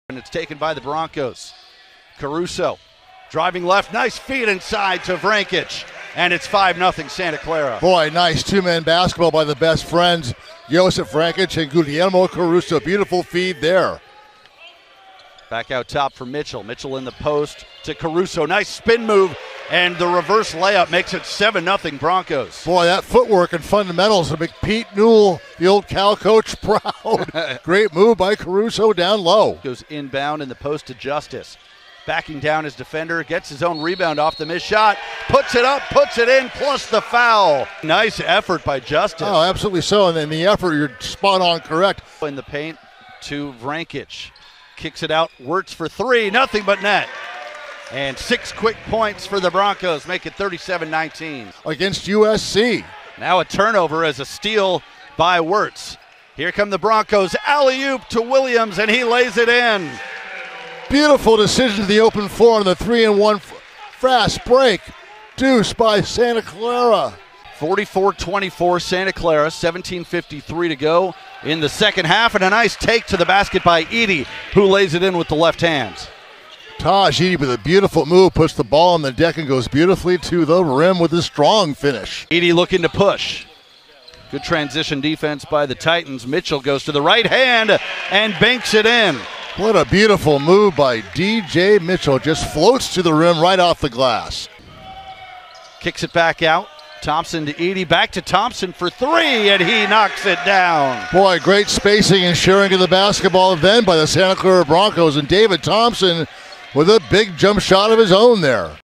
And it's taken by the Broncos. Caruso driving left, nice feed inside to Vrankic, and it's 5-0 Santa Clara. Boy, nice two-man basketball by the best friends, Josef Vrankic and Guillermo Caruso. Beautiful feed there. Back out top for Mitchell. Mitchell in the post to Caruso. Nice spin move, and the reverse layup makes it 7-0 Broncos. Boy, that footwork and fundamentals will make Pete Newell, the old Cal coach, proud. Great move by Caruso down low. Goes inbound in the post to Justice. Backing down his defender, gets his own rebound off the missed shot, puts it up, puts it in, plus the foul. Nice effort by Justice. Oh, absolutely so, and then the effort, you're spot on correct. In the paint to Vrankic. Kicks it out, Wirtz for three, nothing but net. And 6 quick points for the Broncos, make it 37-19. Against USC. Now a turnover as a steal by Wirtz. Here come the Broncos, alley-oop to Williams, and he lays it in. Beautiful decision to the open floor on the 3-and-1 fast break. Deuce by Santa Clara. 44-24 Santa Clara, 17:53 to go in the second half, and a nice take to the basket by Edey, who lays it in with the left hand. Taj Edey with a beautiful move, puts the ball on the deck and goes beautifully to the rim with a strong finish. Edey looking to push. Good transition defense by the Titans. Mitchell goes to the right hand and banks it in. What a beautiful move by DJ Mitchell. Just floats to the rim right off the glass. Kicks it back out. Thompson to Edey, back to Thompson for three, and he knocks it down. Boy, great spacing and sharing of the basketball then by the Santa Clara Broncos, and David Thompson with a big jump shot of his own there.